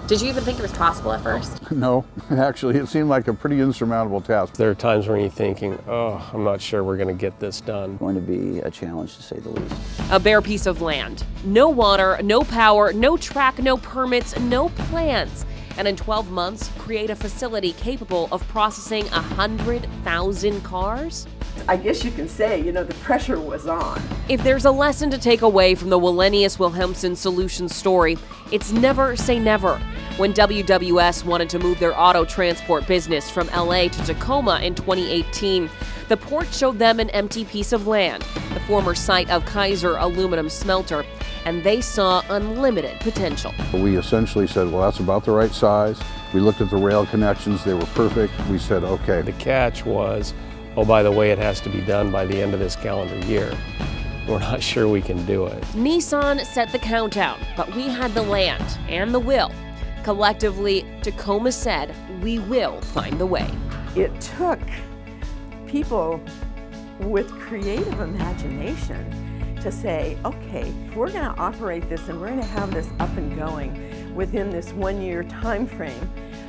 Did you even think it was possible at first? No, actually, it seemed like a pretty insurmountable task. There are times when you're thinking, oh, I'm not sure we're going to get this done. Going to be a challenge, to say the least. A bare piece of land. No water, no power, no track, no permits, no plans. And in 12 months, create a facility capable of processing 100,000 cars? I guess you can say, the pressure was on. If there's a lesson to take away from the Wallenius Wilhelmsen Solutions story, it's never say never. When WWS wanted to move their auto transport business from LA to Tacoma in 2018, the port showed them an empty piece of land, the former site of Kaiser Aluminum Smelter, and they saw unlimited potential. We essentially said, well, that's about the right size. We looked at the rail connections, they were perfect. We said, okay. The catch was, oh, by the way, it has to be done by the end of this calendar year. We're not sure we can do it. Nissan set the countdown, but we had the land and the will. Collectively, Tacoma said, we will find the way. It took people with creative imagination to say, okay, we're going to operate this and we're going to have this up and going within this 1 year time frame.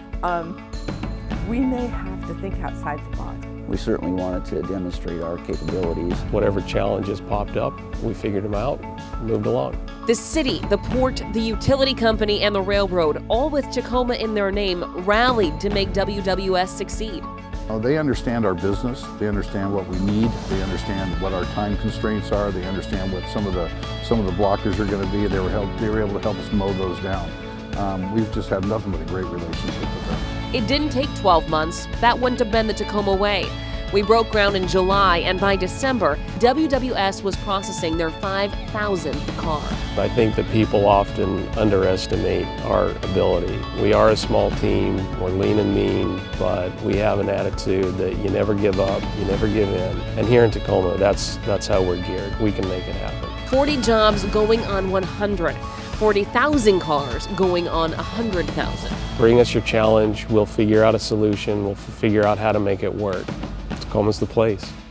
We may have to think outside the box. We certainly wanted to demonstrate our capabilities. Whatever challenges popped up, we figured them out, moved along. The city, the port, the utility company, and the railroad, all with Tacoma in their name, rallied to make WWS succeed. They understand our business, they understand what we need, they understand what our time constraints are, they understand what some of the blockers are going to be. They were able to help us mow those down. We've just had nothing but a great relationship with them. It didn't take 12 months. That wouldn't have been the Tacoma way. We broke ground in July, and by December, WWS was processing their 5,000th car. I think that people often underestimate our ability. We are a small team, we're lean and mean, but we have an attitude that you never give up, you never give in. And here in Tacoma, that's how we're geared. We can make it happen. 40 jobs going on 100. 40,000 cars going on 100,000. Bring us your challenge, we'll figure out a solution, we'll figure out how to make it work. Tacoma's the place.